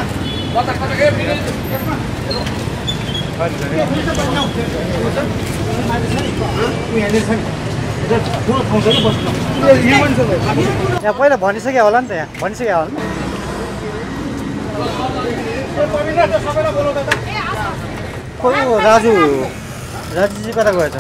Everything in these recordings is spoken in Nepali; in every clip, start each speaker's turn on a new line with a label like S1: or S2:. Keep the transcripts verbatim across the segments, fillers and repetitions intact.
S1: यहाँ पहिला भनिसक्यो होला नि त यहाँ भनिसक्यो होला खोइ राजु राजुजी कता गएछ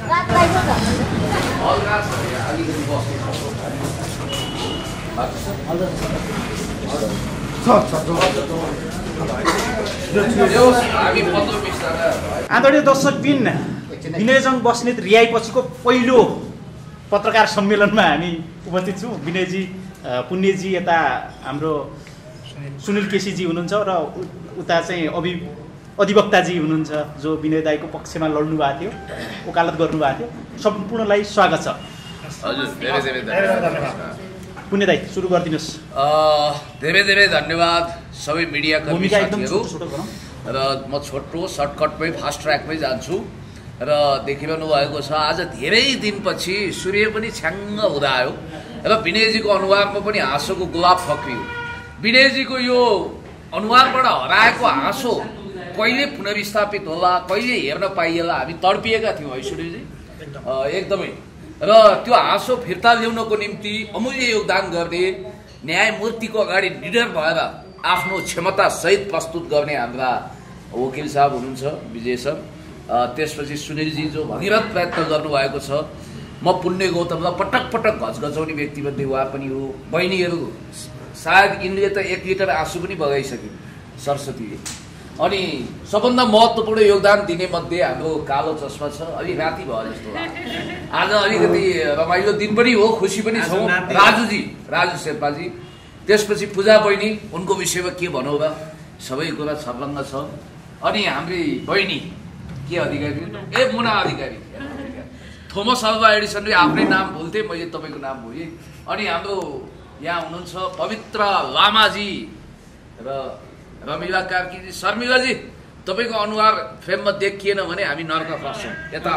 S1: आदरणीय दर्शकबिन विनयजङ बस्नेत रिहाइपछिको पहिलो पत्रकार सम्मेलनमा हामी उपस्थित छौँ। विनयजी पुण्यजी यता हाम्रो सुनिल केसीजी हुनुहुन्छ र उता चाहिँ अभि अधिवक्ताजी हुनुहुन्छ जो विनय दाईको पक्षमा लड्नु भएको थियो वकालत गर्नुभएको थियो। सम्पूर्णलाई स्वागत छ।
S2: हजुर धेरै धेरै धन्यवाद।
S1: पुण्य दाई सुरु गरिदिनुहोस्।
S2: धेरै धेरै धन्यवाद सबै मिडिया कर्मी साथीहरू र म छोटो सर्टकटमै फास्ट ट्र्याकमै जान्छु र देखिरहनु भएको छ आज धेरै दिनपछि सूर्य पनि छ्याङ्ग हुँदा आयो र विनयजीको अनुहारमा पनि हाँसोको गुलाब फक्रियो। विनयजीको यो अनुहारबाट हराएको हाँसो कहिले पुनर्स्थापित होला कहिले हेर्न पाइएला हामी तडपिएका थियौँ है सूर्यजी एकदमै। र त्यो हाँसो फिर्ता ल्याउनको निम्ति अमूल्य योगदान गर्ने न्यायमूर्तिको अगाडि निडर भएर आफ्नो क्षमता सहित प्रस्तुत गर्ने हाम्रा वकिल साहब हुनुहुन्छ विजय सर, त्यसपछि सुनिलजी जो भगीरथ प्रयत्न गर्नुभएको छ। म पुण्य गौतमलाई पटक पटक घचघचाउने व्यक्तिमध्ये उहाँ पनि हो। बहिनीहरू सायद यिनले त एक लिटर आँसु पनि बगाइसक्यो सरस्वतीले। अनि सबभन्दा महत्त्वपूर्ण योगदान दिने मध्ये हाम्रो कालो चस्मा छ। अलि राति भयो जस्तो आज अलिकति रमाइलो दिन पनि हो खुसी पनि छौँ। राजुजी राजु शेर्पाजी, त्यसपछि पूजा बहिनी उनको विषयमा के भनौँ र सबै कुरा छर्लङ्ग छ। अनि हाम्री बहिनी के अधिकारी ए मुना अधिकारी थोमस अल्वा एडिसनले आफ्नै नाम बोल्थे मैले तपाईँको नाम भुलेँ। अनि हाम्रो यहाँ हुनुहुन्छ पवित्र लामाजी र रमिला कार्कीजी। शर्मिलाजी तपाईँको अनुहार फ्रेममा देखिएन भने हामी नर्क पर्छौँ यता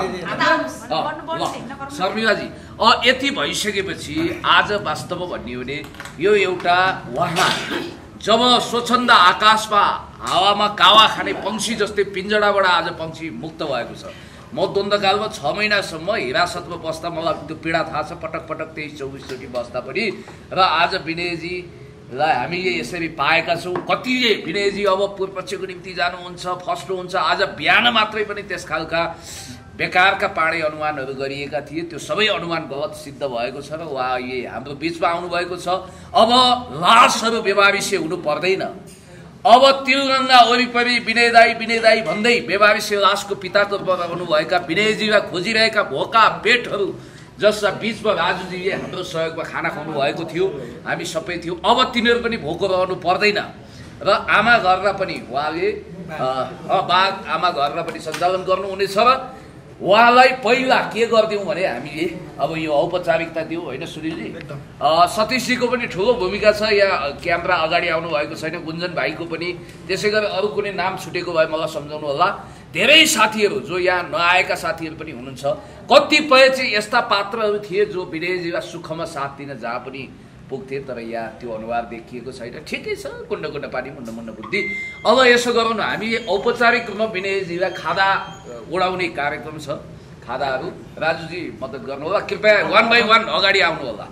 S2: शर्मिलाजी। अ यति भइसकेपछि आज वास्तवमा भन्ने हो भने यो एउटा उहाँ जब स्वच्छन्द आकाशमा हावामा कावा खाने पंक्षी जस्तै पिञ्जडाबाट आज पंक्षी मुक्त भएको छ। म द्वन्द्वकालमा छ महिनासम्म हिरासतमा बस्दा मलाई त्यो पीडा थाहा छ। पटक पटक तेइस चौबिसचोटि बस्दा पनि र आज विनयजीलाई हामीले यसरी पाएका छौँ। कतिले विनयजी अब पूर्वपक्षको निम्ति जानुहुन्छ फस्नुहुन्छ। आज बिहान मात्रै पनि त्यस खालका बेकारका पाडे अनुमानहरू गरिएका थिए। त्यो सबै अनुमान गलत सिद्ध भएको छ र उहाँ अहिले हाम्रो बिचमा आउनुभएको छ। अब लासहरू बेवारिसे हुनु पर्दैन। अब तिलगङ्गा वरिपरि विनय दाई विनय दाई भन्दै बेवारिसे लासको पिताको रहनुभएका विनयजीलाई खोजिरहेका भोका पेटहरू जसका बिचमा राजुजीले हाम्रो सहयोगमा खाना खुवाउनु भएको थियो हामी सबै थियौँ। अब तिनीहरू पनि भोको रहनु पर्दैन र आमा घरलाई पनि उहाँले बाघ आमा घरलाई पनि सञ्चालन गर्नुहुनेछ र उहाँलाई पहिला के गरिदिउँ भने हामीले अब यो औपचारिकता दिउँ होइन सुनिलजी। सतीशजीको पनि ठुलो भूमिका छ। यहाँ क्यामेरा अगाडि आउनु भएको छैन। गुन्जन भाइको पनि त्यसै गरी अरू कुनै नाम छुटेको भए मलाई सम्झाउनु होला। धेरै साथीहरू जो यहाँ नआएका साथीहरू पनि हुनुहुन्छ। कतिपय चाहिँ यस्ता पात्रहरू थिए जो विनयजीलाई सुखमा साथ दिन जहाँ पनि पुग्थे तर यहाँ त्यो अनुहार देखिएको छैन। ठिकै छ कुण्ड कुण्ड पानी मुन्न मुन्न बुद्धि। अब यसो गरौँ न हामीले औपचारिक रूपमा विनयजीलाई खादा उडाउने कार्यक्रम छ। खादाहरू राजुजी मद्दत गर्नु होला कृपया वान बाई वान अगाडि आउनु होला।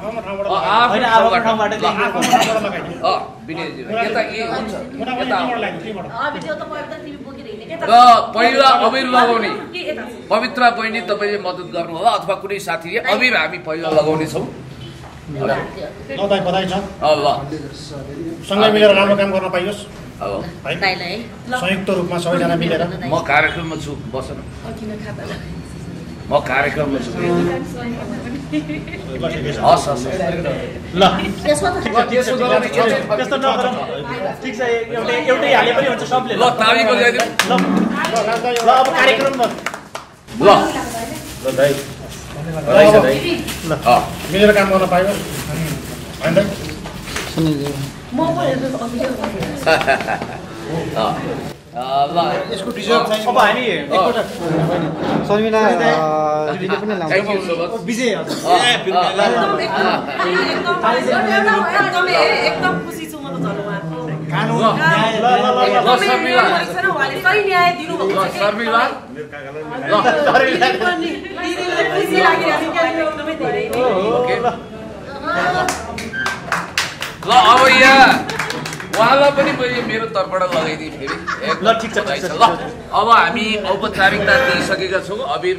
S2: र पहिला अबिर लगाउने पवित्र बहिनी तपाईँले मद्दत गर्नु होला अथवा कुनै साथीले अबिर हामी पहिला लगाउनेछौँ।
S3: सँगै मिलेर राम्रो काम गर्न पाइयोस् संयुक्त रूपमा सबैजना मिलेर।
S2: म कार्यक्रममा छु बस्न म कार्यक्रममा छु। हस् हस्
S1: ल त्यस्तो नगरौँ ठिक छ एउटै एउटै हाले पनि हुन्छ सबले।
S2: ल ताली बजाइदिउँ
S1: ल अब कार्यक्रममा
S2: ल ल दाइ
S3: मिलेर काम गर्न पाइयो होइन
S1: यसको डिजर्भ चाहिँ अब हामी एकपल्ट शर्मिला दिदीले पनि लाउँछ विजय
S4: एकदम खुसी छु म त
S3: कानुन
S2: ल अब यहाँ उहाँलाई पनि मैले मेरो तर्फबाट लगाइदिएँ फेरि
S1: ल ठिक छ
S2: ल अब हामी औपचारिकता दिइसकेका छौँ अबिर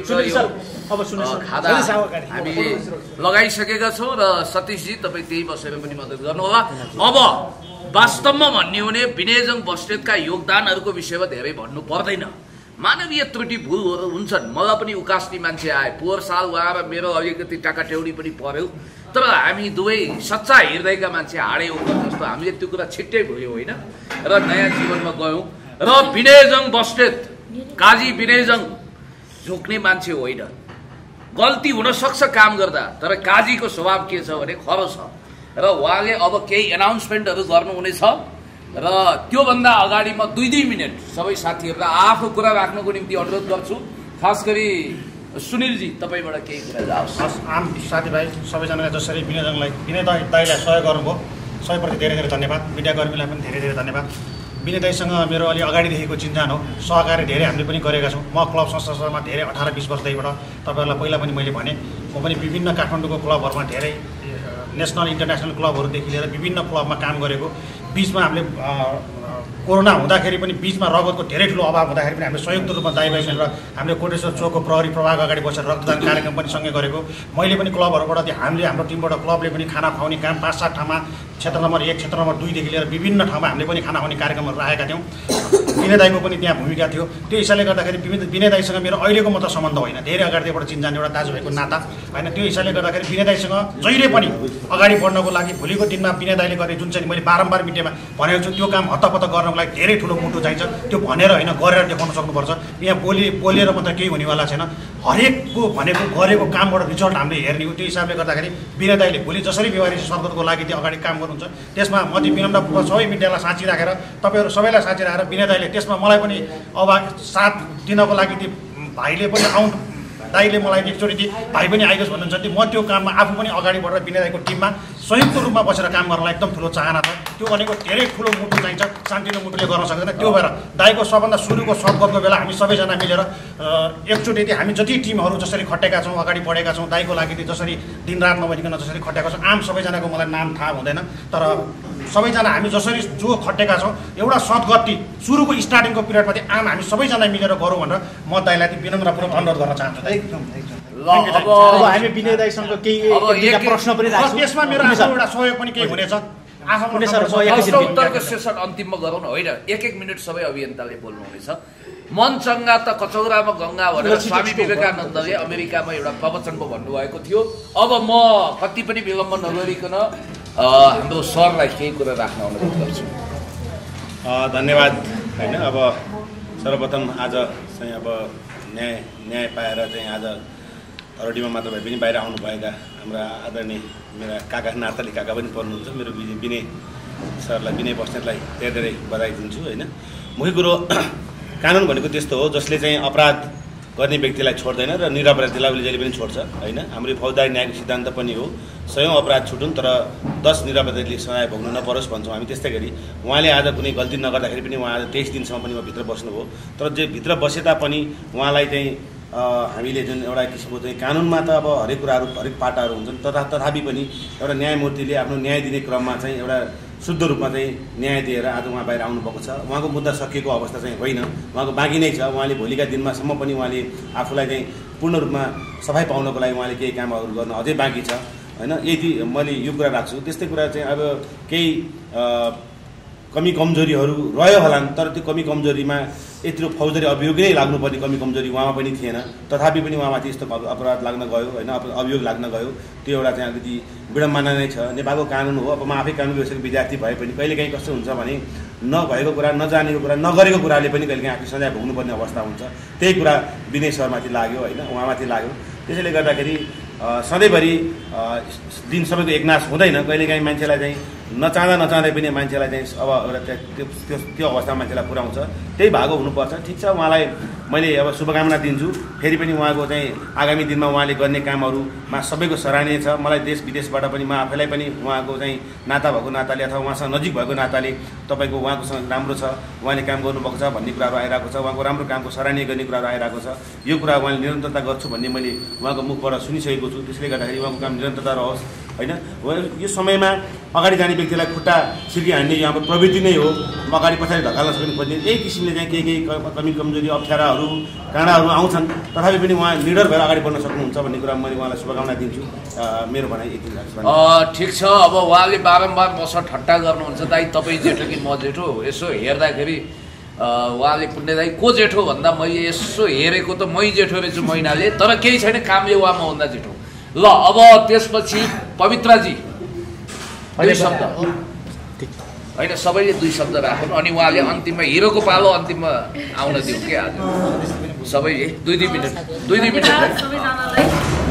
S1: अब सुन्नुहोस्
S2: खादा हामी लगाइसकेका छौँ र सतीशजी तपाईँ त्यही बसेर पनि मद्दत गर्नुहोला। अब वास्तवमा भन्ने हो भने विनयजङ बस्नेतका योगदानहरूको विषयमा धेरै भन्नु पर्दैन। मानवीय त्रुटि भुलहरू हुन्छन्, मलाई पनि उकास्ने मान्छे आए, पोहोर साल उहाँ र मेरो अलिकति टाकाटेउडी पनि पर्यो, तर हामी दुवै सच्चा हृदयका मान्छे हाडे उठ्नु जस्तो हामीले त्यो कुरा छिट्टै भयो होइन र नयाँ जीवनमा गयौँ। र विनयजङ बस्नेत काजी विनयजङ झुक्ने मान्छे होइन, गल्ती हुनसक्छ काम गर्दा, तर काजीको स्वभाव के छ भने खरो छ र उहाँले अब केही एनाउन्समेन्टहरू गर्नुहुनेछ र त्योभन्दा अगाडि म दुई दुई मिनट सबै साथीहरूलाई आफ्नो कुरा राख्नको निम्ति अनुरोध गर्छु। खास गरी सुनिलजी तपाईँबाट केही कुरा जाओस्।
S3: आम साथीभाइ सबैजनाले जसरी विनयजङलाई विनय दाईलाई सहयोग गर्नुभयो सबैप्रति धेरै धेरै धन्यवाद। मिडियाकर्मीलाई पनि धेरै धेरै धन्यवाद। विनय दाईसँग मेरो अलि अगाडिदेखिको चिन्जान हो, सहकारी धेरै हामीले पनि गरेका छौँ। म क्लब संस्थामा धेरै अठार बिस वर्षदेखिबाट तपाईँहरूलाई पहिला पनि मैले भने म पनि विभिन्न काठमाडौँको क्लबहरूमा धेरै नेसनल इन्टरनेसनल क्लबहरूदेखि लिएर विभिन्न क्लबमा काम गरेको। बिचमा हामीले कोरोना हुँदाखेरि पनि बिचमा रगतको धेरै ठुलो अभाव हुँदाखेरि पनि हामीले संयुक्त रूपमा दाइ भाइ मिलेर हामीले कोटेश्वर चौकको प्रहरी प्रभाग अगाडि बसेर रक्तदान कार्यक्रम पनि सँगै गरेको। मैले पनि क्लबहरूबाट हामीले हाम्रो टिमबाट क्लबले पनि खाना खुवाउने काम पाँच सात ठाउँमा क्षेत्र नम्बर एक क्षेत्र नम्बर दुईदेखि लिएर विभिन्न ठाउँमा हामीले पनि खाना खुवाउने कार्यक्रमहरू राखेका थियौँ। विनय दाईको पनि त्यहाँ भूमिका थियो। त्यो हिसाबले गर्दाखेरि विनय दाईसँग मेरो अहिलेको मात्र सम्बन्ध होइन, धेरै अगाडिदेखिबाट चिन्जान एउटा दाजुभाइको नाता होइन। त्यो हिसाबले गर्दाखेरि विनय दाईसँग जहिले पनि अगाडि बढ्नको लागि भोलिको दिनमा विनय दाईले गर्ने जुन चाहिँ मैले बारम्बार मिडियामा भनेको छु त्यो काम हत्तपत्त गर्नको लागि धेरै ठुलो मुटु चाहिन्छ। त्यो भनेर होइन गरेर देखाउन सक्नुपर्छ। यहाँ बोली बोलेर मात्र केही हुनेवाला छैन, हरेकको भनेको गरेको कामबाट रिजल्ट हामीले हेर्ने हो। त्यो हिसाबले गर्दाखेरि विनय दाईले भोलि जसरी व्यवहारिक सर्कलको लागि त्यो अगाडि काम गर्नुहुन्छ त्यसमा म चाहिँ विनम्रपूर्वक सबै मिडियालाई साँची राखेर तपाईँहरू सबैलाई साँची राखेर विनय दाईले त्यसमा मलाई पनि अब साथ दिनको लागि त्यो भाइले पनि आउनु दाईले मलाई एकचोटि दिए भाइ पनि आइगयोस् भन्नुहुन्छ कि म त्यो काममा आफू पनि अगाडि बढेर विनय दाईको टिममा संयुक्त रूपमा बसेर काम गर्नलाई एकदम ठुलो चाहना छ। त्यो भनेको धेरै ठुलो मुटु चाहिन्छ, शान्तिलो मुटुले गर्न सक्दैन। त्यो भएर दाईको सबभन्दा सुरुको सद्गतको बेला हामी सबैजना मिलेर एकचोटि हामी जति टिमहरू जसरी खटेका छौँ अगाडि बढेका छौँ दाईको लागि जसरी दिनरात नभइकन जसरी खटेका छौँ, आम सबैजनाको मलाई नाम थाहा हुँदैन, तर सबैजना हामी जसरी जो खटेका छौँ एउटा सद्गति सुरुको स्टार्टिङको पिरियडमा चाहिँ आम हामी सबैजना मिलेर गरौँ भनेर म दाईलाई विनम्रपूर्वक अनुरोध गर्न चाहन्छु।
S1: अब हामी विनय दाईसँग केही प्रश्न पनि राख्छौँ,
S3: त्यसमा मेरो एउटा सहयोग पनि केही हुनेछ।
S2: उत्तरको सेसन अन्तिममा गरौँ न, होइन एक एक मिनट सबै अभियन्ताले बोल्नुहुनेछ। मन चङ्गा त कचौरामा गङ्गा भनेर स्वामी विवेकानन्दले अमेरिकामा एउटा प्रवचन पो भन्नुभएको थियो। अब म कति पनि विलम्ब नगरिकन हाम्रो सरलाई केही कुरा राख्न अनुरोध गर्छु।
S4: धन्यवाद। होइन अब सर्वप्रथम आज चाहिँ अब न्याय न्याय पाएर चाहिँ आज थरोटीमा मात्र भए पनि बाहिर आउनुभएका हाम्रा आदरणीय मेरा काका नाताली काका पनि पर्नुहुन्छ, मेरो विनय सरलाई विनय बस्नेतलाई धेरै धेरै बधाई दिन्छु। होइन मुख्य कुरो कानुन भनेको त्यस्तो हो जसले चाहिँ अपराध गर्ने व्यक्तिलाई छोड्दैन र निरपराधीलाई उसले जहिले पनि छोड्छ। होइन हाम्रो फौजदारी न्यायको सिद्धान्त पनि हो सयौँ अपराध छुटुन् तर दस निरपराधीले सजाय भोग्नु नपरोस् भन्छौँ हामी। त्यस्तै गरी उहाँले आज कुनै गल्ती नगर्दाखेरि पनि उहाँ आज तेइस दिनसम्म पनि उहाँ भित्र बस्नुभयो, तर जे भित्र बसे तापनि उहाँलाई चाहिँ हामीले जुन एउटा किसिमको चाहिँ कानुनमा त अब हरेक कुराहरू हरेक पाटाहरू हुन्छन्, तथा तथापि पनि एउटा न्यायमूर्तिले आफ्नो न्याय दिने क्रममा चाहिँ एउटा शुद्ध रूपमा चाहिँ न्याय दिएर आज उहाँ बाहिर आउनुभएको छ। उहाँको मुद्दा सकिएको अवस्था चाहिँ होइन, उहाँको बाँकी नै छ। उहाँले भोलिका दिनमासम्म पनि उहाँले आफूलाई चाहिँ पूर्ण रूपमा सफाइ पाउनको लागि उहाँले केही कामहरू गर्न अझै बाँकी छ। होइन यदि मैले यो कुरा राख्छु, त्यस्तै कुरा चाहिँ अब केही कमी कमजोरीहरू रह्यो होलान्, तर त्यो कमी कमजोरीमा यत्रो फौजदारी अभियोग नै लाग्नुपर्ने कमी कमजोरी उहाँमा पनि थिएन, तथापि पनि उहाँमाथि यस्तो अपराध लाग्न गयो। होइन अभियोग लाग्न गयो, त्यो एउटा चाहिँ अलिकति विडम्बना नै छ। नेपालको कानुन हो। अब म आफै कानुन व्यवसायको विद्यार्थी भए पनि कहिलेकाहीँ कस्तो हुन्छ भने नभएको कुरा नजानेको कुरा नगरेको कुराले पनि कहिलेकाहीँ आफै सजाय भोग्नुपर्ने अवस्था हुन्छ। त्यही कुरा विनय सरमाथि लाग्यो, होइन उहाँमाथि लाग्यो। त्यसैले गर्दाखेरि सधैँभरि दिन सबैको एकनाश हुँदैन, कहिलेकाहीँ मान्छेलाई चाहिँ नचाहँदा नचाहँदै पनि मान्छेलाई चाहिँ अब एउटा त्यो त्यो त्यो अवस्थामा मान्छेलाई पुर्याउँछ। त्यही भएको हुनुपर्छ। ठिक छ, उहाँलाई मैले अब शुभकामना दिन्छु। फेरि पनि उहाँको चाहिँ आगामी दिनमा उहाँले गर्ने कामहरूमा सबैको सराहनीय छ। मलाई देश विदेशबाट पनि म आफैलाई पनि उहाँको चाहिँ नाता भएको नाताले अथवा उहाँसँग नजिक भएको नाताले तपाईँको उहाँकोसँग राम्रो छ, उहाँले काम गर्नुभएको छ भन्ने कुराहरू आइरहेको छ, उहाँको राम्रो कामको सराहनीय गर्ने कुराहरू आइरहेको छ। यो कुरा उहाँले निरन्तरता गर्छु भन्ने मैले उहाँको मुखबाट सुनिसकेको छु। त्यसले गर्दाखेरि उहाँको काम निरन्तरता रहोस् होइन। यो समयमा अगाडि जाने व्यक्तिलाई खुट्टा छिर्की हान्ने यो हाम्रो प्रवृत्ति नै हो। अगाडि पछाडि धकाल्न सक्ने खोज्ने यही किसिमले चाहिँ केही केही कमी कमजोरी अप्ठ्याराहरू काँडाहरू आउँछन्, तथापि पनि उहाँ लिडर भएर अगाडि बढ्न सक्नुहुन्छ भन्ने कुरा मैले उहाँलाई शुभकामना दिन्छु। मेरो भनाइ यति लाग्छ।
S2: ठिक छ, अब उहाँले बारम्बार मसँग ठट्टा गर्नुहुन्छ, दाइ तपाईँ जेठो कि म जेठो। यसो हेर्दाखेरि उहाँले पुण्य दाइ को जेठो भन्दा मैले यसो हेरेको त मै जेठो रहेछु महिनाले, तर केही छैन, कामले उहाँ मभन्दा जेठो। ल अब त्यसपछि पवित्राजी दुई शब्द होइन, सबैले दुई शब्द राख्नु अनि उहाँले अन्तिममा हिरोको पालो अन्तिममा आउन दिउँ के आज सबैले दुई दुई मिनट दुई दुई मिनट
S5: सबैजनालाई।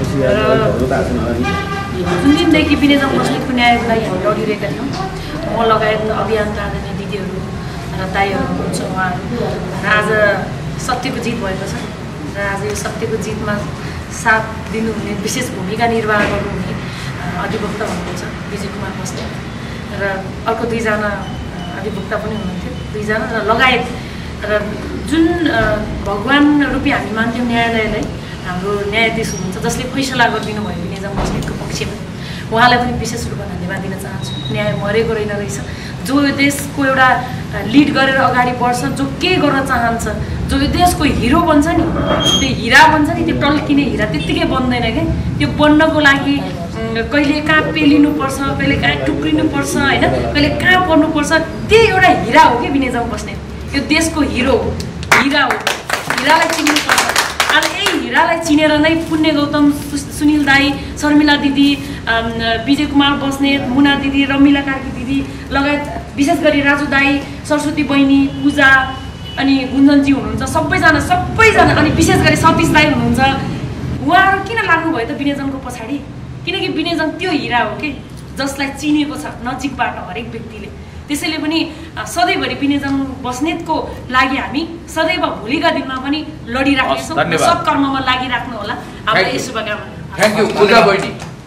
S5: जुन दिनदेखि विनियोजन बस्नेतको न्यायको लागि हामी लडिरहेका थियौँ, म लगायत अभियानका आदरणीय दिदीहरू र दाइहरू हुनुहुन्छ उहाँहरू, र आज सत्यको जित भएको छ र आज यो सत्यको जितमा साथ दिनुहुने विशेष भूमिका निर्वाह गर्नुहुने अधिवक्ता हुनुहुन्छ विजय कुमार बस्नेत र अर्को दुईजना अधिवक्ता पनि हुनुहुन्थ्यो दुईजना र लगायत र जुन भगवान रूपी हामी मान्थ्यौँ न्यायालयलाई, हाम्रो न्यायाधीश हुनुहुन्छ जसले फैसला गरिदिनु भयो विनियोजन बस्नेतको पक्षमा, उहाँलाई पनि विशेष रूपमा धन्यवाद दिन चाहन्छु। न्याय मरेको रहेन रहेछ। जो यो देशको एउटा लिड गरेर अगाडि बढ्छ, जो के गर्न चाहन्छ, जो यो देशको हिरो बन्छ नि, त्यो हिरा बन्छ नि, त्यो टल्किने हिरा त्यत्तिकै बन्दैन क्या। त्यो बन्नको लागि कहिले कहाँ पेलिनुपर्छ, कहिले कहाँ टुक्रिनुपर्छ होइन, कहिले कहाँ पर्नुपर्छ। त्यही एउटा हिरा हो कि विनियोजन बस्नेत, यो देशको हिरो हो, हिरा हो। हिरालाई चिन्नुपर्छ। आज यही हिरालाई चिनेर नै पुण्य गौतम, सुनिल दाई, शर्मिला दिदी, विजय कुमार बस्नेत, मुना दिदी, रमिला कार्की दिदी लगायत विशेष गरी राजु दाई, सरस्वती बहिनी, पूजा अनि गुन्जनजी हुनुहुन्छ, सबैजना सबैजना अनि विशेष गरी सतीश दाई हुनुहुन्छ। उहाँहरू किन लाग्नुभयो त विनियोजनको पछाडि? किनकि विनियोजन त्यो हिरा हो कि जसलाई चिनेको छ नजिकबाट हरेक व्यक्तिले। त्यसैले पनि सधैँभरि विनियोजन बस्नेतको लागि हामी सदैव भोलिका दिनमा पनि लडिराख्नेछौँ, सत्कर्ममा लागिराख्नु होला। हामीलाई यो शुभकामना।
S2: थ्याङ्क यू पूजा बहिनी।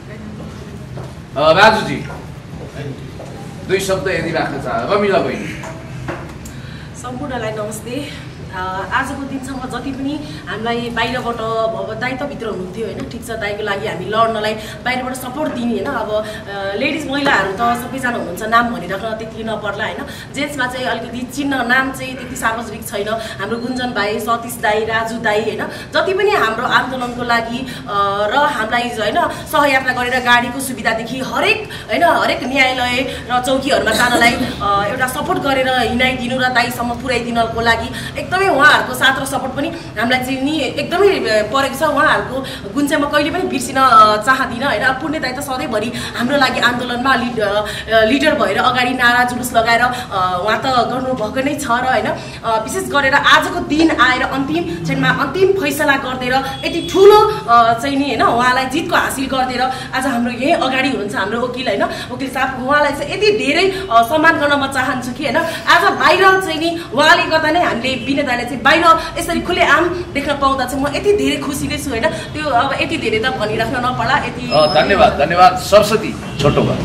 S2: राजुजी दुई शब्द यदि राख्न चाह। रमिला बहिनी।
S6: सम्पूर्णलाई नमस्ते। आजको दिनसम्म जति पनि हामीलाई बाहिरबाट अब दाइ त भित्र हुनुहुन्थ्यो होइन, ठिक छ, दाइको लागि हामी लड्नलाई बाहिरबाट सपोर्ट दिने होइन। अब लेडिज महिलाहरू त सबैजना हुनुहुन्छ, नाम भनिराख्न त्यति नपर्ला होइन। जेन्ट्समा चाहिँ अलिकति चिन्ह नाम चाहिँ त्यति सार्वजनिक छैन। हाम्रो गुन्जन भाइ, सतीश दाई, राजु दाई होइन, जति पनि हाम्रो आन्दोलनको लागि र हामीलाई होइन सहयात्रा गरेर गाडीको सुविधादेखि हरेक होइन हरेक न्यायालय र चौकीहरूमा जानलाई एउटा सपोर्ट गरेर हिँडाइदिनु र दाइसम्म पुर्याइदिनको लागि एकदमै उहाँहरूको साथ र सपोर्ट पनि हामीलाई चाहिँ नि एकदमै परेको छ। उहाँहरूको गुण चाहिँ म कहिले पनि बिर्सिन चाहदिनँ होइन। पुण्य दाइ त सधैँभरि हाम्रो लागि आन्दोलनमा लिड लिडर भएर अगाडि नारा जुलुस लगाएर उहाँ त गर्नुभएको नै छ र होइन। विशेष गरेर आजको दिन आएर अन्तिम क्षणमा अन्तिम फैसला गरिदिएर यति ठुलो चाहिँ नि होइन उहाँलाई जितको हासिल गरिदिएर आज हाम्रो यही अगाडि हुनुहुन्छ हाम्रो वकिल होइन, वकिल साहब, उहाँलाई चाहिँ यति धेरै सम्मान गर्न म चाहन्छु कि होइन। आज बाहिर चाहिँ नि उहाँले गर्दा नै हामीले विनय दाइलाई चाहिँ बाहिर यसरी खुलेआम देख्न पाउँदा चाहिँ म यति धेरै खुसी नै छु होइन। त्यो अब यति धेरै त भनिराख्न नपर्ला। यति
S2: धन्यवाद धन्यवाद। सरस्वती छोटो भयो।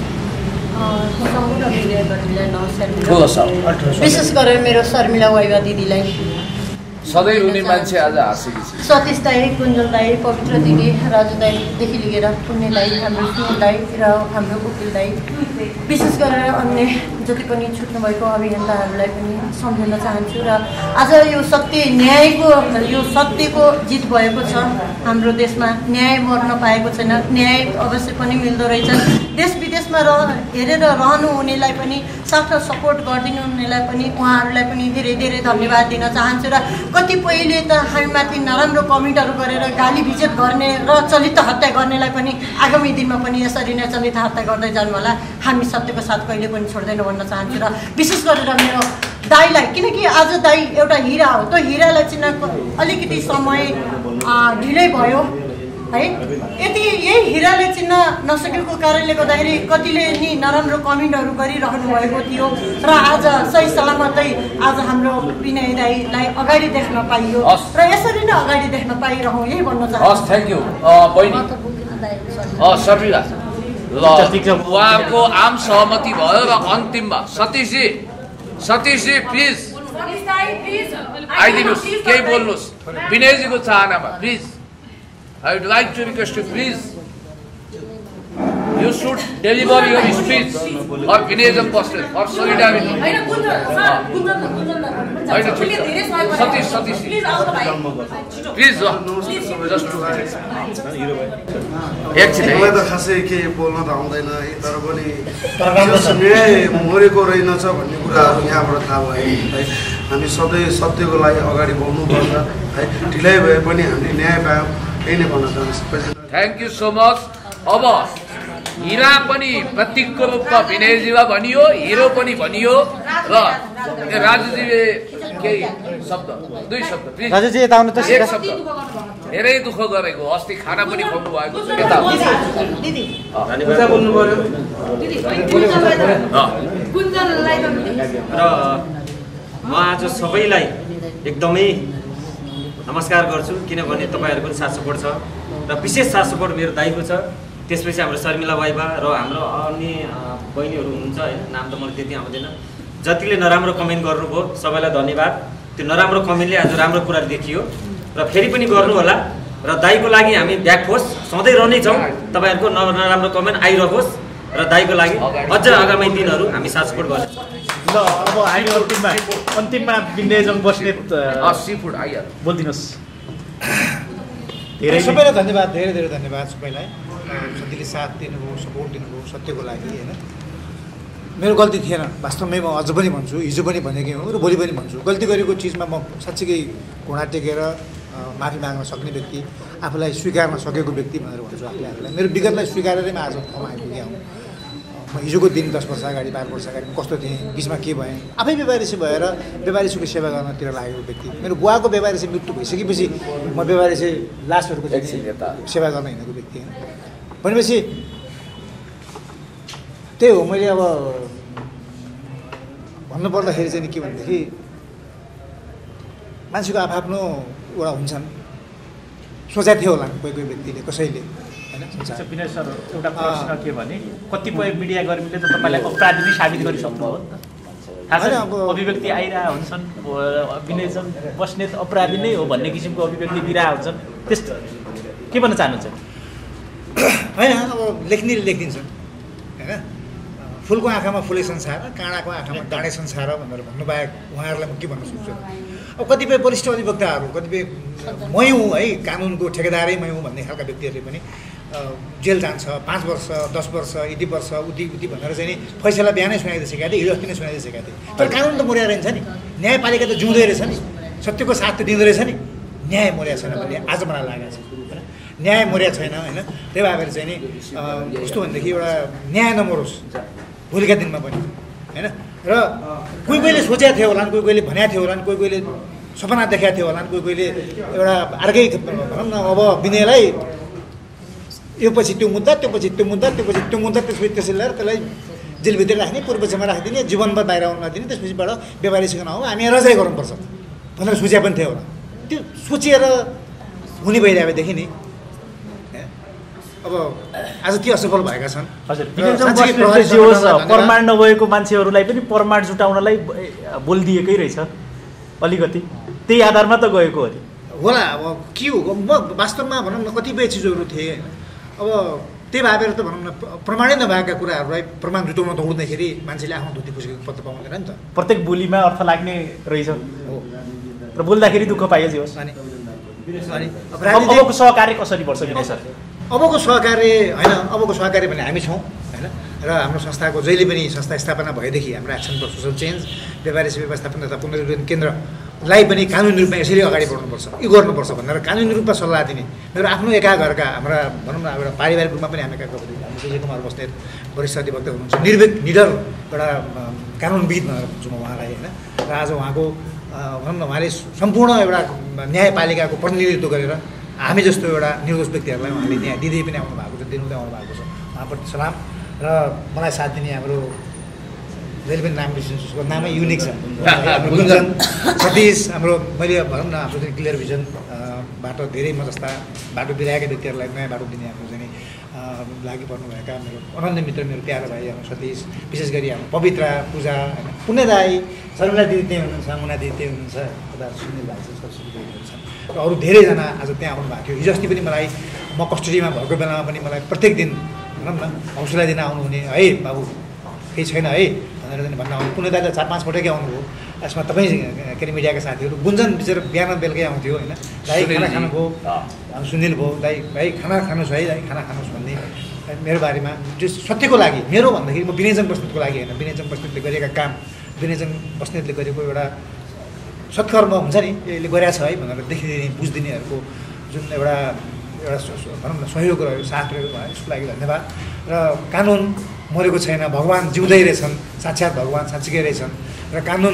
S7: सम्पूर्ण मिडियाकर्मीलाई नमस्कार। विशेष गरेर मेरो शर्मिला वाइवा दिदीलाई,
S2: सधैँ रुने मान्छे आज हाँसेकी छ।
S7: सतीश दाई, कुञ्जल दाई, पवित्र दिदी, राजु दाईदेखि लिएर पुण्य दाई, हाम्रो सुनिल दाई र हाम्रो वकिल दाई, विशेष गरेर अन्य जति पनि छुट्नुभएको अभियन्ताहरूलाई पनि सम्झाउन चाहन्छु। र आज यो सत्य न्यायको यो सत्यको जित भएको छ हाम्रो देशमा। न्याय मर्न पाएको छैन, न्याय अवश्य पनि मिल्दो रहेछ। देश विदेशमा रह हेरेर रहनु हुनेलाई पनि साथ सपोर्ट गरिदिनु हुनेलाई पनि उहाँहरूलाई पनि धेरै धेरै धन्यवाद दिन चाहन्छु। र कतिपयले त हामीमाथि नराम्रो कमेन्टहरू गरेर गाली भिजेत गर्ने र चलित हत्या गर्नेलाई पनि आगामी दिनमा पनि यसरी नै चलित हत्या गर्दै जानु होला। हामी सत्यको साथ कहिले पनि छोड्दैनौँ भन्न चाहन्छु। र विशेष गरेर मेरो दाइलाई, किनकि आज दाइ एउटा हिरा हो, त्यो हिरालाई चिन्नको अलिकति समय ढिलै भयो है। यति यही हिराले चिन्न नसकेको कारणले गर्दाखेरि कतिले नि नराम्रो कमेन्टहरू गरिरहनु भएको थियो र आज सही सलामतै आज हाम्रो विनय दाइलाई अगाडि देख्न पाइयो र यसरी नै अगाडि देख्न पाइरहँ यही भन्न चाहन्छु।
S2: थ्याङ्क यू बहिनी। सर्मिला ल उहाँको आम सहमति भयो र अन्तिममा सतीशजी सतीशजी प्लिज आइदिनुहोस् केही बोल्नुहोस् विनयजीको चाहनामा please. I would like to request you, please, you should deliver your speech for Vinayam Boston for solidarity. Satish, Satish, please, just two minutes.
S8: मलाई त खासै के बोल्न त आउँदैन है, तर पनि न्याय मरेको रहेनछ भन्ने कुराहरू यहाँबाट थाहा भयो है। हामी सधैँ सत्यको लागि अगाडि बढ्नुपर्छ है, ढिलाइ भए पनि हामीले न्याय पायौँ।
S2: Thank you so much. अब हिरा पनि प्रतीकको रूपमा विनयजीलाई भनियो, हिरो पनि भनियो र राजुजीले केही शब्द दुई शब्द प्लिज
S1: राजुजी यता आउनु त।
S2: एक शब्द धेरै दुःख गरेको अस्ति खाना पनि खुवाउनु भएको छ यता बोल्नु पर्यो
S9: र म आज सबैलाई एकदमै नमस्कार गर्छु किनभने तपाईँहरूको पनि साथ सपोर्ट छ र विशेष साथ सपोर्ट मेरो दाइको छ, त्यसपछि हाम्रो शर्मिला वाइबा र हाम्रो अन्य बहिनीहरू हुनुहुन्छ होइन, नाम त मलाई त्यति आउँदैन। जतिले नराम्रो कमेन्ट गर्नुभयो सबैलाई धन्यवाद। त्यो नराम्रो कमेन्टले आज राम्रो कुरा देखियो र फेरि पनि गर्नु होला र दाइको लागि हामी ब्याक फोर्स सधैँ रहनेछौँ। तपाईँहरूको नराम्रो कमेन्ट आइरहोस् र दाइको लागि अझ आगामी दिनहरू हामी साथ सपोर्ट गर्छौँ।
S1: ल अब हामी अन्तिममा अन्तिममा विनयजङ बस्नेत
S2: सी फुड आइहाल्यो
S1: बोलिदिनुहोस्। धेरै
S3: सबैलाई धन्यवाद, धेरै धेरै धन्यवाद सबैलाई जतिले साथ दिनुभयो, सपोर्ट दिनुभयो सत्यको लागि होइन। मेरो गल्ती थिएन वास्तवमै, म अझ पनि भन्छु, हिजो पनि भनेकै हुँ र भोलि पनि भन्छु, गल्ती गरेको चिजमा म साँच्चीकै घुँडा टेकेर माफी माग्न सक्ने व्यक्ति, आफूलाई स्वीकार्न सकेको व्यक्ति भनेर भन्छु आफूले आफूलाई। मेरो विगतलाई स्वीकारेरै म आज ठाउँमा आइपुगेँ हुँ। म हिजोको दिन दस वर्ष अगाडि बाह्र वर्ष अगाडि कस्तो थिएँ, बिचमा के भएँ, आफै बेवारिसी भएर बेवारिसीको सेवा गर्नतिर लागेको व्यक्ति। मेरो बुवाको बेवारिसी मृत्यु भइसकेपछि म बेवारिसी लासहरूको सेवा गर्न हिँडेको व्यक्ति हो भनेपछि त्यही हो। मैले अब भन्नुपर्दाखेरि चाहिँ के भनेदेखि मान्छेको आफ्नो एउटा हुन्छन्, सोचेको थियो होला कोही कोही व्यक्तिले कसैले होइन।
S1: विनय सर एउटा प्रश्न के भने कतिपय मिडिया कर्मीले त तपाईँलाई अपराधी नै साबित गरिसक्नुभयो नि त। अब अभिव्यक्ति आइरहेको हुन्छन्, विनयजङ बस्नेत अपराधी नै हो भन्ने किसिमको अभिव्यक्ति दिइरहेको हुन्छन्, त्यस्तो के भन्न चाहनुहुन्छ?
S3: होइन अब लेख्नेले लेखिदिन्छन् होइन, फुलको आँखामा फुलै संसार, काँडाको आँखामा डाँडे संसार भनेर भन्नुबाहेक उहाँहरूलाई म के भन्न सक्छु। अब कतिपय वरिष्ठ अधिवक्ताहरू, कतिपय मै हुँ है, कानुनको ठेकेदारै मै हुँ भन्ने खालका व्यक्तिहरूले पनि जेल जान्छ, पाँच वर्ष दस वर्ष यति वर्ष उति उति भनेर चाहिँ नि फैसला बिहानै सुनाइदिइसकेका थिएँ, हिजो अस्ति नै सुनाइदिइसकेका थिएँ। तर कानुन त मर्या रहन्छ नि, न्यायपालिका त जिउँदै रहेछ नि, सत्यको साथ त दिँदो रहेछ नि। न्याय मर्या छैन भन्ने आज मलाई लागेको छ होइन, न्याय मर्या छैन होइन। त्यही भएर चाहिँ नि कस्तो भनेदेखि एउटा न्याय नमरोस् भोलिका दिनमा पनि होइन। र कोही कोहीले सोचेको थियो होला, कोही कोहीले भनेको थियो होला, कोही कोहीले सपना देखाएको थियो होला, कोही कोहीले एउटा अर्कै भनौँ न अब विनयलाई यो पछि त्यो मुद्दा, त्यो पछि त्यो मुद्दा, त्यो पछि त्यो मुद्दा, त्यसपछि त्यसरी ल्याएर त्यसलाई जेलभित्र राख्ने, पूर्वक्षमा राखिदिने, जीवनभर बाहिर आउन नदिने, त्यसपछिबाट बेवारिसीको नहो हामी रजाइ गर्नुपर्छ भनेर सोचे पनि थियो होला। त्यो सोचेर हुने भइरहेकोदेखि नि अब आज के असफल भएका छन्।
S1: हजुर, प्रमाण नभएको मान्छेहरूलाई पनि प्रमाण जुटाउनलाई बोलिदिएकै रहेछ अलिकति, त्यही आधारमा त गएको हो
S3: होला। अब के हो, म वास्तवमा भनौँ न कतिपय चिजहरू थिए अब त्यही भएर त भनौँ न प्रमाणै नभएका कुराहरूलाई प्रमाण जुटाउन दौड्दाखेरि मान्छेले आफ्नो धुती पुसेको पत्तो पाउँदैन नि त।
S1: प्रत्येक बोलीमा अर्थ लाग्ने रहेछ र बोल्दाखेरि दुःख पाइयो जे होस्। अबको सहकार्य कसरी पर्छ विनय सर?
S3: अबको सहकार्य होइन, अबको सहकार्य भने हामी छौँ होइन, र हाम्रो संस्थाको जहिले पनि संस्था स्थापना भएदेखि हाम्रो एक्सन फर सोसल चेन्ज व्यवहारिक व्यवस्थापन तथा पुनर्जीवन केन्द्रलाई पनि कानुनी रूपमा यसरी अगाडि बढ्नुपर्छ, यो गर्नुपर्छ भनेर कानुनी रूपमा सल्लाह दिने मेरो आफ्नो एका घरका हाम्रा भनौँ न एउटा पारिवारिक रूपमा पनि हामी एका घर हामी विजय कुमार बस्नेत वरिष्ठ अधिवक्ता हुनुहुन्छ, निर्भीक निडर एउटा कानुनविद भनेर भन्छु म उहाँलाई होइन। र आज उहाँको भनौँ न उहाँले सम्पूर्ण एउटा न्यायपालिकाको प्रतिनिधित्व गरेर
S10: हामी जस्तो एउटा निर्दोष व्यक्तिहरूलाई उहाँले न्याय दिँदै पनि आउनु भएको छ, दिनुहुँदै आउनु भएको छ। उहाँप्रति सलाम। र मलाई साथ दिने हाम्रो जहिले पनि नाम बिर्सिन्छु, उसको नामै युनिक छ, गुन्जन सतीश, हाम्रो मैले भनौँ न हाम्रो चाहिँ क्लियर भिजन बाटो धेरै म जस्ता बाटो बिराएका व्यक्तिहरूलाई नयाँ बाटो दिने हाम्रो चाहिँ लागि पर्नुभएका मेरो अनन्य मित्र, मेरो प्यारो भाइ हाम्रो सतीश, विशेष गरी हाम्रो पवित्र पूजा होइन, पुण्य दाई, शर्मिला दिदी त्यही हुनुहुन्छ, मुना दिदी त्यही हुनुहुन्छ, उता सुनिल भाइ छ, सरस्वती दिदी हुनुहुन्छ र अरू धेरैजना आज त्यहाँ आउनु भएको थियो। हिजो अस्ति पनि मलाई म कस्टडीमा भएको बेलामा पनि मलाई प्रत्येक दिन भनौँ न हौसला दिन आउनुहुने, है बाबु केही छैन है भनेर चाहिँ भन्न आउनु। पुण्य दाइले चार पाँच पटकै आउनुभयो। यसमा तपाईँ के अरे मिडियाका साथीहरू, गुन्जन बिचरा बिहान बेलुकै आउँथ्यो होइन, दाइ खाना खानुभयो, सुनिल भयो, दाइ भाइ खाना खानुहोस् है, दाइ खाना खानुहोस् भन्ने मेरो बारेमा जो सत्यको लागि, मेरो भन्दाखेरि म विनयजन बस्नेतको लागि होइन, विनयजन बस्नेतले गरेका काम, विनयजन बस्नेतले गरेको एउटा सत्कर्म हुन्छ नि, यसले गरेछ है भनेर देखिदिने बुझिदिनेहरूको जुन एउटा एउटा भनौँ न सहयोग रह्यो, साथ रह्यो, यसको लागि धन्यवाद। र कानुन मरेको छैन, भगवान् जिउँदै रहेछन्, साक्षात् भगवान् साँच्चीकै रहेछन् र कानुन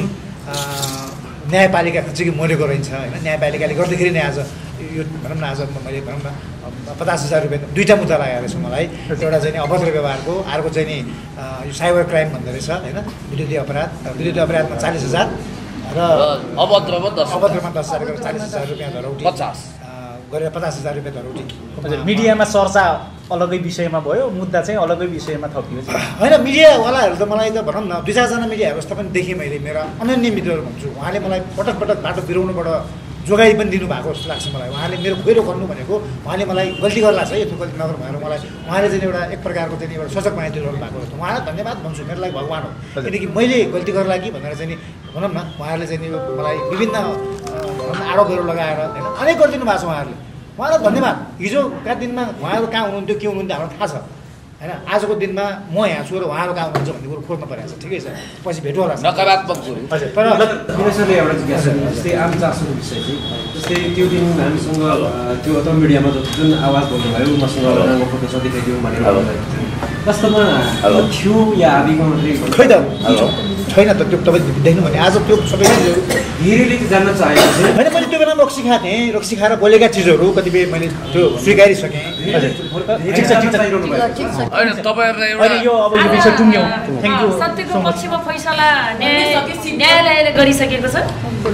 S10: न्यायपालिका साँच्चीकै मरेको रहेछ होइन। न्यायपालिकाले गर्दाखेरि नै आज यो भनौँ न आज मैले भनौँ न पचास हजार रुपियाँ दुईवटा मुद्दा लागेको रहेछ मलाई, एउटा चाहिँ नि अभद्र व्यवहारको, अर्को चाहिँ नि यो साइबर क्राइम भन्दो रहेछ होइन, विद्युतीय अपराध, विद्युतीय अपराधमा चालिस हजार र
S2: अभद्रमा दस
S10: अभद्रमा दस हजार गरेर चालिस हजार रुपियाँ धरौटी
S2: पचास
S10: गरेर पचास हजार रुपियाँ धरौटी।
S1: हजुर, मिडियामा चर्चा अलग्गै विषयमा भयो, मुद्दा चाहिँ अलग्गै विषयमा थपियो
S10: होइन। मिडियावालाहरू त मलाई त भनौँ न दुई चारजना मिडियाहरू जस्तो पनि देखेँ मैले, मेरा अनन्य मित्रहरू भन्छु, उहाँले मलाई पटक पटक बाटो बिराउनुबाट जोगाइ पनि दिनुभएको जस्तो लाग्छ मलाई। उहाँले मेरो खोइरो गर्नु भनेको उहाँले मलाई गल्ती गर्ला छ, यस्तो गल्ती नगर भनेर मलाई उहाँले चाहिँ एउटा एक प्रकारको चाहिँ एउटा सजग माया दिइरहनु भएको जस्तो, उहाँलाई धन्यवाद भन्छु, मेरो लागि भगवान् हो। किनकि मैले गल्ती गर्ला कि भनेर चाहिँ नि भनौँ न उहाँहरूले चाहिँ मलाई विभिन्न भनौँ न आरोपहरू लगाएर होइन अनेक गरिदिनु भएको छ उहाँहरूले, उहाँलाई धन्यवाद। हिजोका दिनमा उहाँहरू कहाँ हुनुहुन्थ्यो, के हुनुहुन्थ्यो हाम्रो थाहा छ होइन। आजको दिनमा म यहाँ छु र उहाँहरू कहाँ हुनुहुन्छ भन्ने कुरो खोज्नु परेको छ, ठिकै छ, पछि भेट होला
S2: नकारात्मक कुरो।
S10: हजुर, तर
S11: विनयसरले एउटा जिज्ञासा जस्तै आम चासोको विषय चाहिँ जस्तै त्यो दिन हामीसँग त्यो अथवा मिडियामा जुन आवाज बोल्नुभयो, मसँग उहाँको फोटो छ देखाइदिउँ भनेर वास्तवमा थियो या आदिको मात्रै
S10: खै त छैन त, त्यो तपाईँ देख्नु भने आज त्यो सबै चिजहरू
S11: धेरैले जान्न चाहेको चाहिँ
S10: होइन। मैले त्यो बेलामा रक्सी खाएको थिएँ, रक्सी खाएर बोलेका चिजहरू कतिपय मैले त्यो स्वीकारिसकेँ।
S1: ठिक छ ठिक छ
S2: होइन तपाईँहरूलाई
S1: अहिले यो अब यो विषय टुङ्ग्यौँ। थ्याङ्क यू
S5: सत्यको पक्षमा फैसला न्यायालयले गरिसकेको छ।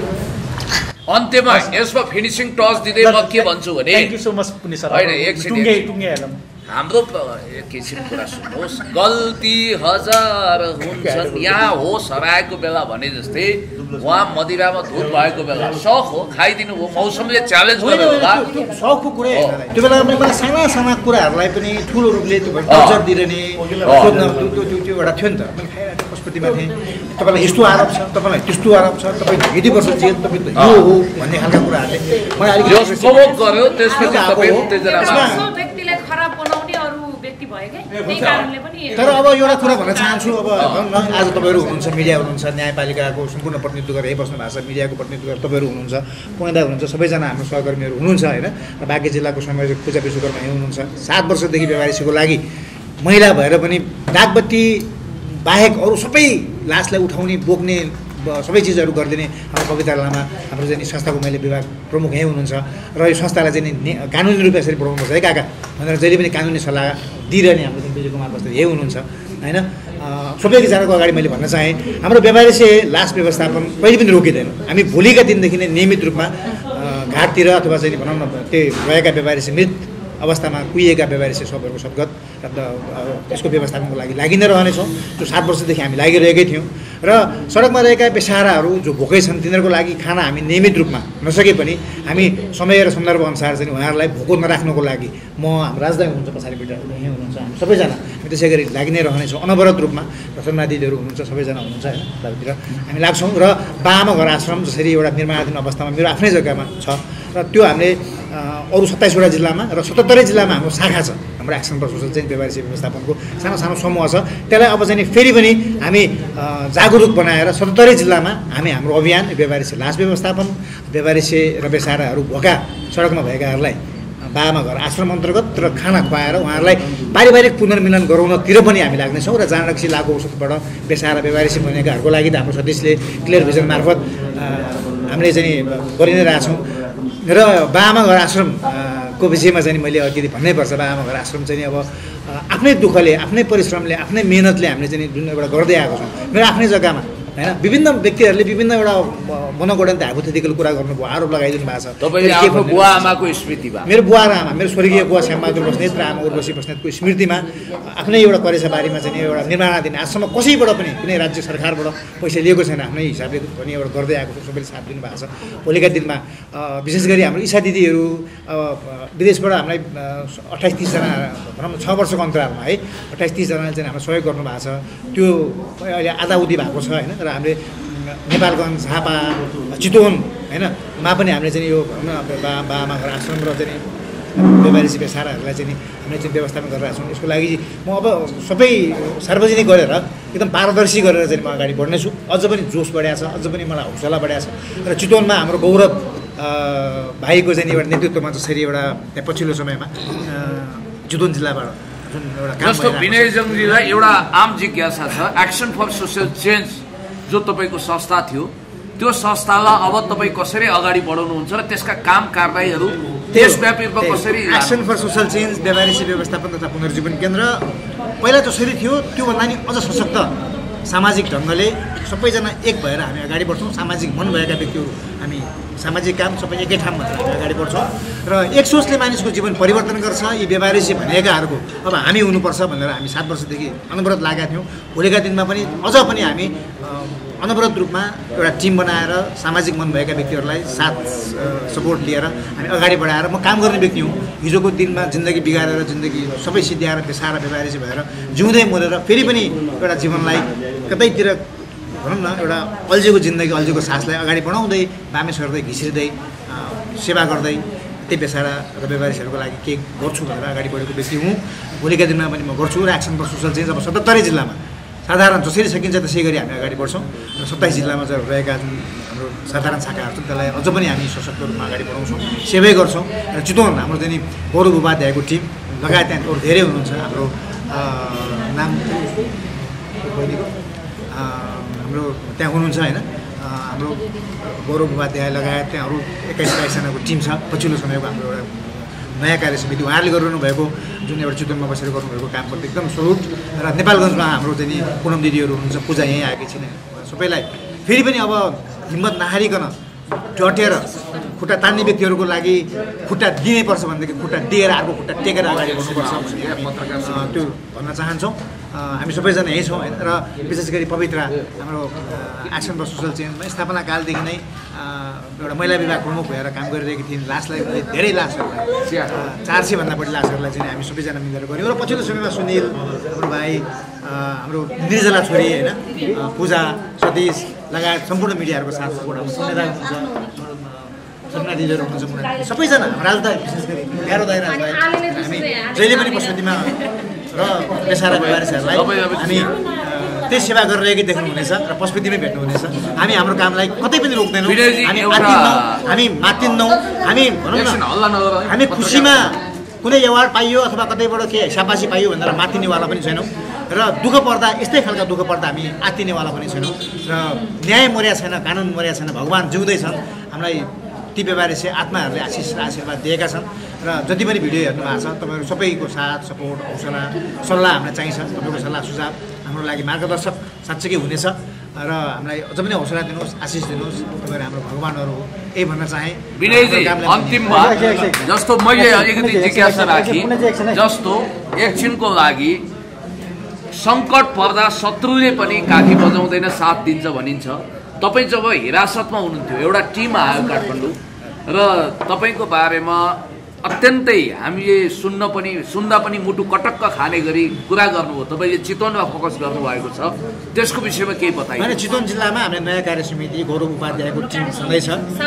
S2: अन्त्यमा यसमा फिनिसिङ टच दिँदै म के भन्छु भने
S1: thank you so much Punya sir.
S2: होइन एकछिन
S1: टुङ्गे टुङ्ग्याइहालौँ।
S2: हाम्रो एकैछिन कुरा सुन्नुहोस्, गल्ती हजार हुन्छन्, यहाँ होस हराएको बेला भने जस्तै उहाँ मदिरामा धुत भएको बेला सख हो, खाइदिनु हो, मौसमले च्यालेन्ज गर्यो होला,
S10: सौखको कुरै त्यो बेला मैले साना साना कुराहरूलाई पनि ठुलो रूपले त्यो कल्चर दिने सोध्न त्यो त्यो त्यो एउटा थियो नि त। मैले खाइरहेको पशुपतिमा थिएँ, तपाईँलाई यस्तो आरोप छ, तपाईँलाई त्यस्तो आरोप छ, तपाईँ यति वर्ष जेल, तपाईँ यो हो भन्ने खालका कुराहरूले मलाई अलिकति
S2: प्रवोक गर्यो, त्यसपछि तपाईँ उत्तेजनामा
S5: व्यक्तिलाई खराब बनाउने अरू व्यक्ति भयो क्या, त्यही कारणले पनि।
S10: तर अब एउटा कुरा भन्न चाहन्छु, अब आज तपाईँहरू हुनुहुन्छ, मिडिया हुनुहुन्छ, न्यायपालिकाको सम्पूर्ण प्रतिनिधित्व गरेर बस्नु भएको छ, मिडियाको प्रतिनिधित्व गरेर तपाईँहरू हुनुहुन्छ, पुण्यदा हुनुहुन्छ, सबैजना हाम्रो सहकर्मीहरू हुनुहुन्छ होइन। र बाँकी जिल्लाको संयोजक पूजा विश्वकर्मा यहीँ हुनुहुन्छ। सात वर्षदेखि व्यवहारिसीको लागि महिला भएर पनि डाकबत्ती बाहेक अरू सबै लासलाई उठाउने बोक्ने सबै चिजहरू गरिदिने हाम्रो पवित्र लामा हाम्रो चाहिँ संस्थाको मैले विभाग प्रमुख यहीँ हुनुहुन्छ। र यो संस्थालाई चाहिँ कानुनी रूपमा यसरी बढाउनुपर्छ है काका भनेर जहिले पनि कानुनी सल्लाह दिइरहने हाम्रो चाहिँ विजय कुमार बस्नेत यही हुनुहुन्छ होइन। सबैजनाको अगाडि मैले भन्न चाहेँ, हाम्रो व्यवहारिसी लास व्यवस्थापन कहिले पनि रोकिँदैन। हामी भोलिका दिनदेखि नै नियमित रूपमा घाटतिर अथवा चाहिँ भनौँ न त्यो रहेका व्यवहारिसी मृत अवस्थामा कुहिएका व्यवहारिसी सबहरूको सद्गत त्यसको व्यवस्थापनको लागि लागि नै रहनेछौँ। त्यो सात वर्षदेखि हामी लागिरहेकै थियौँ र सडकमा रहेका बेसाराहरू जो भोकै छन् तिनीहरूको लागि खाना हामी नियमित रूपमा नसके पनि हामी समय र सन्दर्भ अनुसार चाहिँ उहाँहरूलाई भोको नराख्नको लागि म हाम्रो राजधानी हुनुहुन्छ, पछाडिपट्टि यहीँ हुनुहुन्छ, हामी सबैजना हामी त्यसै गरी लागि नै रहनेछौँ अनवरत रूपमा। रचना दिदीहरू हुनुहुन्छ, सबैजना हुनुहुन्छ होइन, तलतिर हामी लाग्छौँ। र बाआमा घर आश्रम जसरी एउटा निर्माणाधीन अवस्थामा मेरो आफ्नै जग्गामा छ र त्यो हामीले अरू सत्ताइसवटा जिल्लामा र सतहत्तरै जिल्लामा हाम्रो शाखा छ, हाम्रो एक्सन प्रपोजल चाहिँ व्यवहारिसी व्यवस्थापनको सानो सानो समूह छ। त्यसलाई अब चाहिँ फेरि पनि हामी जागरुक बनाएर सतहत्तरै जिल्लामा हामी हाम्रो अभियान व्यवहारिसी लास व्यवस्थापन, व्यवहारिसी र बेसाराहरू भएका सडकमा भएकाहरूलाई बाआमा घर आश्रम अन्तर्गत र खाना खुवाएर उहाँहरूलाई पारिवारिक पुनर्मिलन गराउनतिर पनि हामी लाग्नेछौँ। र जाँड रक्सी लागु औषधबाट बेसारा व्यवहारिसी बनेकाहरूको लागि त हाम्रो सतीशले क्लियर भिजन मार्फत हामीले चाहिँ गरि नै रहेछौँ। र बाआमा घर आश्रम को विषयमा चाहिँ मैले अलिकति भन्नै पर्छ। बाआमा घर आश्रम चाहिँ अब आफ्नै दुःखले आफ्नै परिश्रमले आफ्नै मेहनतले हामीले चाहिँ जुन एउटा गर्दै आएको छौँ मेरो आफ्नै जग्गामा होइन। विभिन्न व्यक्तिहरूले विभिन्न एउटा मनोगढन्त हाइपोथेटिकल कुरा गर्नुभयो, आरोप लगाइदिनु भएको छ।
S2: बुवा आमाको स्मृतिमा
S10: मेरो बुवा र आमा मेरो स्वर्गीय बुवा श्यामबहादुर बस्नेत र आमा उर्वशी बस्नेतको स्मृतिमा आफ्नै एउटा करेसाबारीमा चाहिँ एउटा निर्माणाधीन आजसम्म कसैबाट पनि कुनै राज्य सरकारबाट पैसा लिएको छैन। आफ्नै हिसाबले पनि एउटा गर्दै आएको छ, सबैले साथ दिनुभएको छ। भोलिका दिनमा विशेष गरी हाम्रो इच्छा दिदीहरू विदेशबाट हामीलाई अट्ठाइस तिसजना भनौँ छ वर्षको अन्तरालमा है अट्ठाइस तिसजनाले चाहिँ हाम्रो सहयोग गर्नुभएको छ। त्यो अहिले आधाउधी भएको छ होइन। र हामीले नेपालगञ्ज झापा चितवन होइनमा पनि हामीले चाहिँ यो बाआमा घर आश्रम र चाहिँ व्यापारी बेसाराहरूलाई चाहिँ हामीले चाहिँ व्यवस्थापन गरिरहेको छौँ। यसको लागि म अब सबै सार्वजनिक गरेर एकदम पारदर्शी गरेर चाहिँ म अगाडि बढ्नेछु। अझ पनि जोस बढाएको छ, अझ पनि मलाई हौसला बढाएको छ। र चितवनमा हाम्रो गौरव भाइको चाहिँ एउटा नेतृत्वमा जसरी एउटा पछिल्लो समयमा चितवन जिल्लाबाट जुन एउटा
S2: जस्तो विनयजङजीलाई एउटा आम जिज्ञासा छ, एक्सन फर सोसियल चेन्ज जो तपाईँको संस्था थियो त्यो संस्थालाई अब तपाईँ कसरी अगाडि बढाउनुहुन्छ र त्यसका काम कारबाहीहरू देशव्यापी रूपमा कसरी?
S10: एक्सन फर सोसल चेन्ज व्यापारिसी व्यवस्थापन तथा पुनर्जीवन केन्द्र पहिला जसरी थियो त्योभन्दा नि अझ सशक्त सामाजिक ढङ्गले सबैजना एक भएर हामी अगाडि बढ्छौँ। सामाजिक मन भएका व्यक्तिहरू हामी सामाजिक काम सबै एकै ठाउँमा हामी अगाडि बढ्छौँ र एक सोचले मानिसको जीवन परिवर्तन गर्छ। यी व्यापारिसी भनेकाहरूको अब हामी हुनुपर्छ भनेर हामी सात वर्षदेखि अनवरत लागेका थियौँ। भोलिका दिनमा पनि अझ पनि हामी अनवरत रूपमा एउटा टिम बनाएर सामाजिक मन भएका व्यक्तिहरूलाई साथ सपोर्ट लिएर हामी अगाडि बढाएर म काम गर्ने व्यक्ति हुँ। हिजोको दिनमा जिन्दगी बिगारेर जिन्दगी सबै सिद्ध्याएर पेसाएर व्यापारिसी भएर जिउँदै मरेर फेरि पनि एउटा जीवनलाई कतैतिर भनौँ न एउटा अल्झेको जिन्दगी अल्झेको सासलाई अगाडि बढाउँदै बामे सर्दै घिसिर्दै सेवा गर्दै त्यही पेसारा र व्यापारिसहरूको लागि केही गर्छु भनेर अगाडि बढेको व्यक्ति हुँ। भोलिका दिनमा पनि म गर्छु र एक्सन फर सोसल चेन्ज अब सतहत्तरै जिल्लामा साधारण जसरी सकिन्छ त्यसै गरी हामी अगाडि बढ्छौँ र सत्ताइस जिल्लामा चाहिँ रहेका जुन हाम्रो साधारण शाखाहरू छन् त्यसलाई अझ पनि हामी सशक्त रूपमा अगाडि बढाउँछौँ, सेवै गर्छौँ। र चितवन हाम्रो चाहिँ गौरव उपाध्यायको टिम लगायत त्यहाँ अरू धेरै हुनुहुन्छ। हाम्रो नाम बहिनीको हाम्रो त्यहाँ हुनुहुन्छ होइन हाम्रो गौरव उपाध्याय लगायत त्यहाँ अरू एक्काइस बाइसजनाको टिम छ। पछिल्लो समयको हाम्रो एउटा नयाँ कार्य समिति उहाँहरूले गरिरहनु भएको जुन एउटा चितवनमा बसेर गर्नुभएको कामप्रति एकदम सल्युट। र नेपालगञ्जमा हाम्रो चाहिँ पुनम दिदीहरू हुनुहुन्छ, पूजा यहीँ आएकी छिन्। सबैलाई फेरि पनि अब हिम्मत नहारिकन डटेर खुट्टा तान्ने व्यक्तिहरूको लागि खुट्टा दिनैपर्छ भनेदेखि खुट्टा दिएर अर्को खुट्टा टेकेर अगाडि बढ्नुपर्छ भन्ने त्यो भन्न चाहन्छौँ। हामी सबैजना यहीँ छौँ होइन। र विशेष गरी पवित्र हाम्रो एक्सन फर सोसल चेन्जमा स्थापना कालदेखि नै एउटा महिला विभाग प्रमुख भएर काम गरिरहेकी थिइन्। लासलाई धेरै लासहरूलाई चार सयभन्दा बढी लासहरूलाई चाहिँ हामी सबैजना मिलेर गऱ्यौँ। र पछिल्लो समयमा सुनिल हाम्रो भाइ हाम्रो निर्जला छोरी होइन पूजा सतीश लगायत सम्पूर्ण मिडियाहरूको साथ सपोर्ट हाम्रो सुनेदा हुनुहुन्छ, सपना दिदीहरू हुनुहुन्छ, मुना सबैजना राज दाइ विशेष गरी प्यारो दाइ राज दाइ हामी जहिले पनि पशुपतिमा र पेसारा व्यापारीहरूलाई हामी त्यही सेवा गरिरहेकै देख्नुहुनेछ र पशुपतिमै भेट्नुहुनेछ। हामी हाम्रो कामलाई कतै पनि रोक्दैनौँ, हामी मातिन्नौँ, हामी मातिन्नौँ। हामी भनौँ न हामी खुसीमा कुनै एवार्ड पाइयो अथवा कतैबाट के साबासी पाइयो भनेर मातिनेवाला पनि छैनौँ र दुःख पर्दा यस्तै खालका दुःख पर्दा हामी आत्तिनेवाला पनि छैनौँ। र न्याय मर्या छैन, कानुन मर्या छैन, भगवान् जिउँदैछन्। हामीलाई ती व्यापारी आत्माहरूले आशिष र आशीर्वाद दिएका छन्। र जति पनि भिडियो हेर्नु भएको छ तपाईँहरू सबैको साथ सपोर्ट हौसला सल्लाह हामीलाई चाहिन्छ। तपाईँको सल्लाह सुझाव हाम्रो लागि मार्गदर्शक साँच्चै हुनेछ र हामीलाई अझ पनि हौसला दिनुहोस्, आशिष दिनुहोस्। तपाईँहरू हाम्रो भगवान्हरू हो यही भन्न चाहेँ।
S2: विनयजी अन्तिममा जस्तो मैले अलिकति जिज्ञासा राखेँ, जस्तो एकछिनको लागि सङ्कट पर्दा शत्रुले पनि काखी बजाउँदैन साथ दिन्छ भनिन्छ। तपाईँ जब हिरासतमा हुनुहुन्थ्यो एउटा टिम आयो काठमाडौँ र तपाईँको बारेमा अत्यन्तै हामीले सुन्न पनि सुन्दा पनि मुटु कटक्क खाने गरी कुरा गर्नुभयो। तपाईँले चितवनमा फोकस गर्नुभएको छ, त्यसको विषयमा केही बताइए?
S10: होइन, चितवन जिल्लामा हामीले नयाँ कार्य समिति गौरव उपाध्यायको टिम छँदैछ।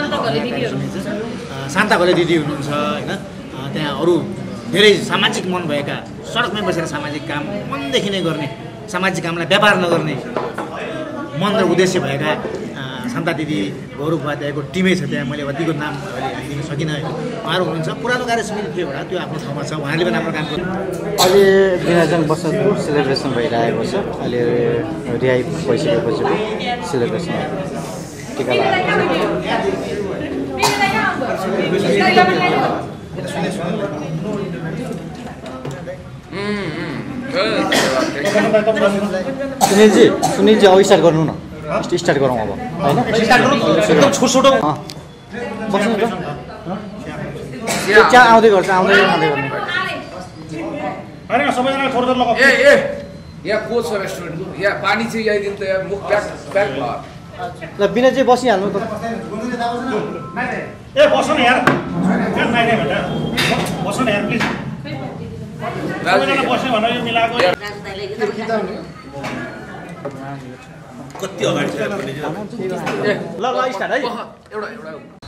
S10: शान्ता घले दिदी हुनुहुन्छ होइन। त्यहाँ अरू धेरै सामाजिक मन भएका सडकमै बसेर सामाजिक काम मनदेखि नै गर्ने, सामाजिक कामलाई व्यापार नगर्ने मन र उद्देश्य भएका शान्ता दिदी गौरव उपाध्यायको टिमै छ। त्यहाँ मैले कतिको नाम अहिले हालिदिन सकिनँ। उहाँहरू हुनुहुन्छ, पुरानो कार्य समिति थियो एउटा, त्यो आफ्नो ठाउँमा छ, उहाँले पनि राम्रो काम गर्नु।
S12: अहिले विनयजङ बसन्तको सेलिब्रेसन भइरहेको छ। अहिले रिहाई भइसकेपछि सेलिब्रेसन टिका लगाएको छ। सुनिलजी सुनिलजी अब स्टार्ट गर्नु न स्टार्ट गरौँ अब होइन
S1: एकदम छोटो छोटो
S12: बस्नु त चिया आउँदै गर्छ आउँदै आउँदै गर्ने
S3: होइन सबैजना थोर थोर लगाऊ
S2: ए ए यहाँ को छ रेस्टुरेन्टको यहाँ पानी चाहिँ ल्याइदिनु त यहाँ मुख प्याक प्याक भयो
S12: ल बिना चाहिँ बसिहाल्नु त
S3: ए बस्नु न यार नाइ नाइ भन्दा बस्नु न यार प्लिज सबैजना बस्यो भनेर यो मिलाएको
S4: कति अगाडि
S1: ल ल स्टार्ट है
S2: एउटा एउटा